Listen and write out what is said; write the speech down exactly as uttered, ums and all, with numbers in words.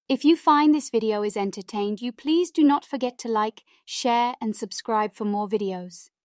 If you find this video is entertained you, please do not forget to like, share and subscribe for more videos.